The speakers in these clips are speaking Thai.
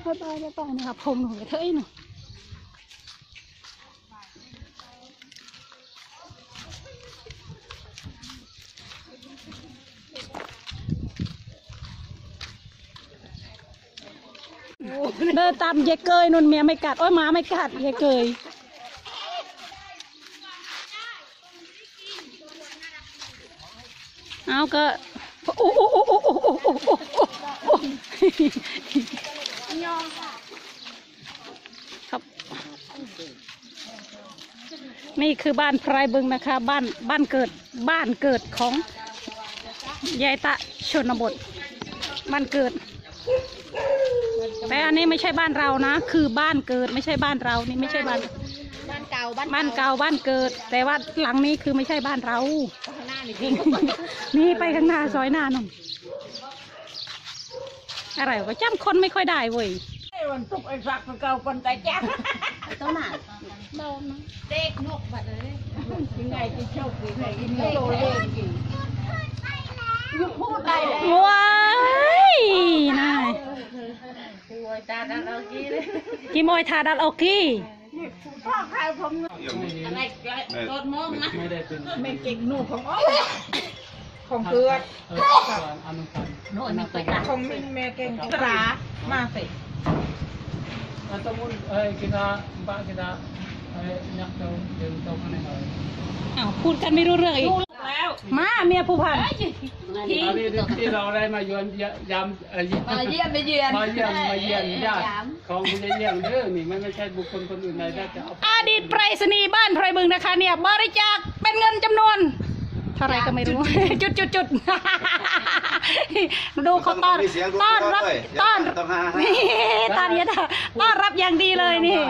ค่อยไปได้ป่ะนะครับพรมหนูเท่หนูเดินตามยายเกยนุ่นเมียไม่กัดโอ้ยหมาไม่กัดยายเกยเอาก็โอ้ครับนี่คือบ้านไพรบึงนะคะบ้านเกิดของยายตะชนบทบ้านเกิดแต่อันนี้ไม่ใช่บ้านเรานะคือบ้านเกิดไม่ใช่บ้านเรานี่ไม่ใช่บ้านเก่าบ้านเกิดแต่ว่าหลังนี้คือไม่ใช่บ้านเรานี่ไปข้างหน้าซอยหน้าหนุ่มอะไรวะจำคนไม่ค่อยได้เว้ยวันตุกไอ้สักเก่าคนแต่แจ๊บตัวหนาเบานะเด็กนกแบบนี้ยังไงจะโชคดีไงกินโตเล่นกี่ยุคพูดได้เลยว้ายนายกิโมยตาดันเอากี้เลยกิโมยทาดันเอากี้พ่อใครผมอะไรรถมองนะไม่เก่งหนูของอ้อของเกลือโน่นนี่ไปของมินแม่เก่งตรามาสิ kita mbak kita nyak tahu yang tahu mana hal. อ้าวพูดกันไม่รู้เรื่องอีกมาเมียผู้พันที่เราได้มาเยือนยามมาเยี่ยมญาติของคุณเยี่ยมเด้อนี่ไม่ใช่บุคคลคนอื่นใดได้จะเอาอดีตไปรษณีย์บ้านไพรบึงนะคะเนี่ยบริจาคเป็นเงินจำนวนเท่าไรก็ไม่รู้จุดดูเขาต้อนรับอย่างดีเลยนี่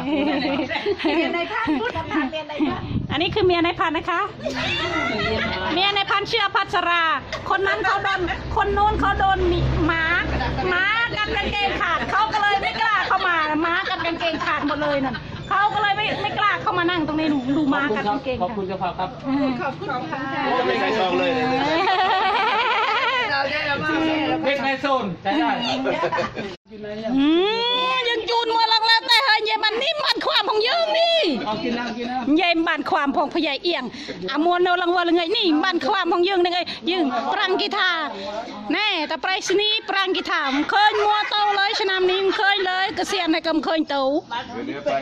อันนี้คือเมียในพันนะคะเมียในพันเชื่อพัชราคนนั้นเขาโดนคนนู้นเขาโดนหมากัดกางเกงขาดเขาก็เลยไม่กล้าเข้ามาหมากัดกางเกงขาดหมดเลยนั่นเขาก็เลยไม่กล้าเข้ามานั่งตรงนี้ดูหมากัดกางเกงขอบคุณเจ้าภาพครับขอบคุณค่ะไม่ใช่ซองเลยเพชรในโซนใช่ได้ยังจูนมาลังแล้วแต่เฮ้ยยายมันนี่มันความของยืงนี่ยายมันความของพญายเอียงอามวนโนลังวัลไงนี่มันความของยืงนี่ไงยืงปรังกีตาแน่แต่ไปรษณีย์ปรังกีตาเคยมัวเตาเลยชนามนี้เคยเลยเกษียณให้กำเคยเตาเดี๋ยวไป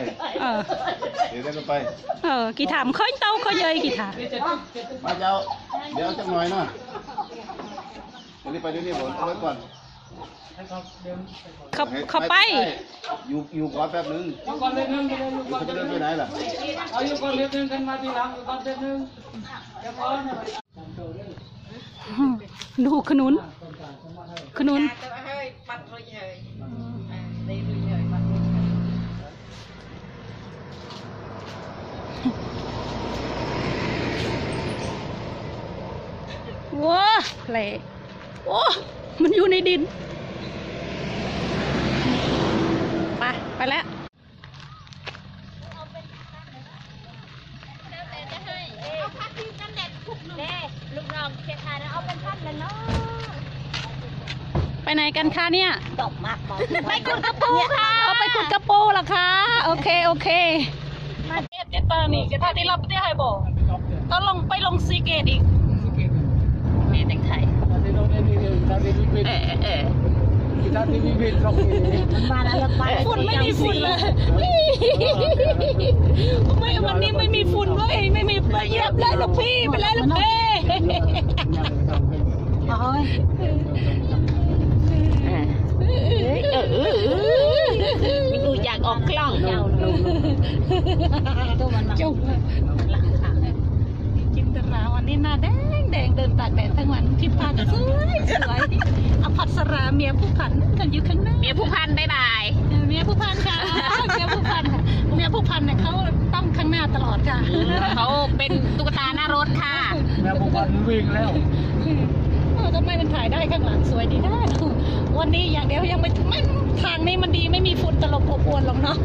กีตาเคยเตาเคยเยยกีตามาเดี๋ยวจังหน่อยนะเดี๋ยวไปนี่ผมเอาไว้ก่อนเข้าไปอยู่ก่อนแป๊บนึงก่อนเลยนึงเขาจะเดินไปไหนล่ะเอาอยู่ก่อนเรื่องนึงกันมาทีหลังก่อนเรื่องนึงจะพอดูขนุนว้าแหล่โอ้มันอยู่ในดินไปแล้วไปไหนกันคะเนี่ยไปขุดกระปูค่ะเอาไปขุดกระปูเหรอคะโอเคมาเจ็ดตานี่จะท่าที่รับได้ให้บอกต้องไปลงซีเกตอีกนี่แต่งไทยฝุ่นไม่มีฝุ่นเลยไม่วันนี้ไม่มีฝุ่นก็ไม่มีไปเยียบเลยลูกพี่ไปเลยลูกพี่ดูอยากออกกล้องจุ๊บจินตนาวันนี้หน้าแดงเดินตากแดดทั้งวันที่พากันสวยอภัสราเมียผู้พันกันอยู่ข้างหน้าเมียผู้พันบ๊ายบายเมียผู้พันค่ะเมียผู้พันเนี่ยเขาต้องข้างหน้าตลอดค่ะเขาเป็นตุ๊กตาหน้ารถค่ะแม่ผู้พันวิ่งแล้วทำไมมันถ่ายได้ข้างหลังสวยดีได้วันนี้อย่างเดียวยังไม่ทางนี้มันดีไม่มีฝุ่นตลบอบอวนหรอกเนาะ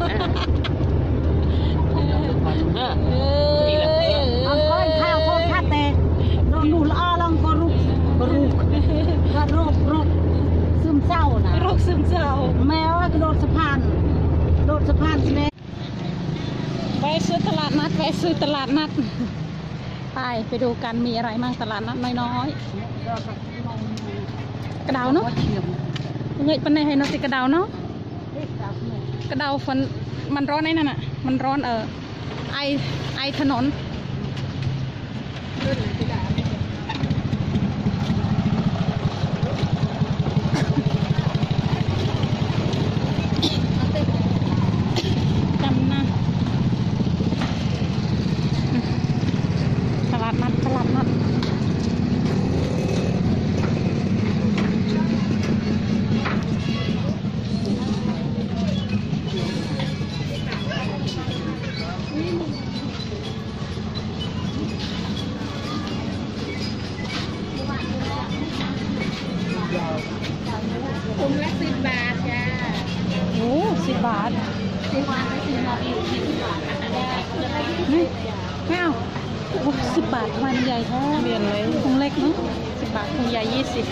เอาก้อนข้าวโคตรเตะหนูละอลองก็รูปซึมเศร้านะรูคซึมเศร้าแมวกระโดดสะพานแม่ไปซื้อตลาดนัดไปดูกันมีอะไรมั่งตลาดนัดน้อยๆกระเดาเนาะเงยปันในให้นติกระเดาเนาะกระเดาฟันมันร้อนไอ้นั่นอ่ะมันร้อนไอถนนจำนะตลาดนัดถุงละ10 บาทจ้าโอ้10 บาท 10 บาทไป10 บาทอยู่20 บาทไม่เอาโอ้10 บาททำไมมันใหญ่แท้เรียนเลยคงเล็กเนาะ10 บาทคงใหญ่20